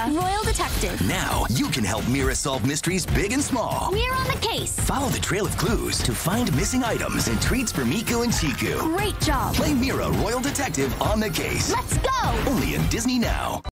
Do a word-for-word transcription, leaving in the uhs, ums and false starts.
Mira, Royal Detective. Now you can help Mira solve mysteries big and small. Mira on the case. Follow the trail of clues to find missing items and treats for Miku and Chiku. Great job. Play Mira, Royal Detective on the case. Let's go. Only in DisneyNow.